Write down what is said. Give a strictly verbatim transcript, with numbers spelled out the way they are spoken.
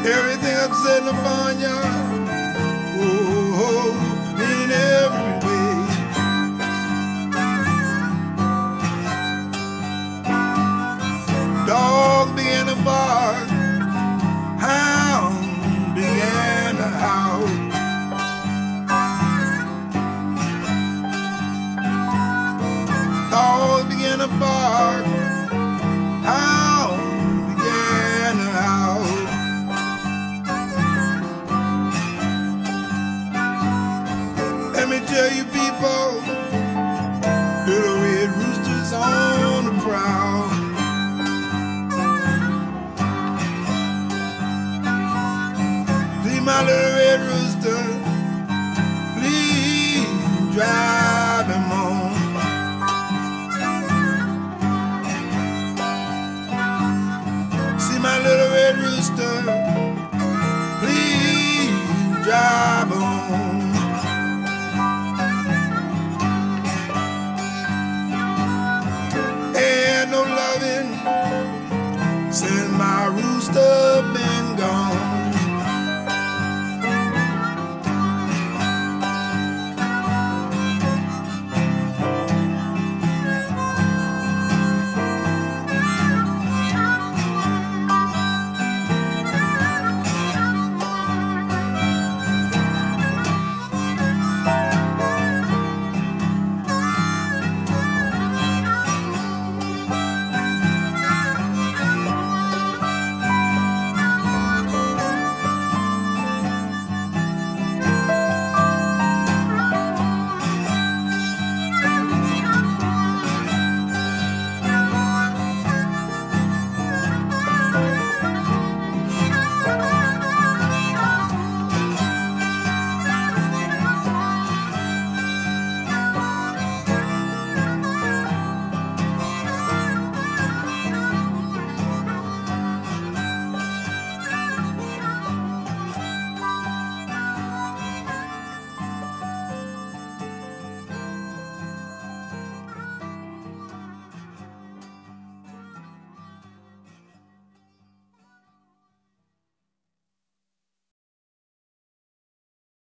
Everything upset in the barnyard, oh, oh, in every way. Dog began to bark, hound began to howl. Dog began to bark, hound began to howl. Let me tell you people, little red roosters on the prowl. See my little red rooster, please drive him home. See my little red rooster, please drive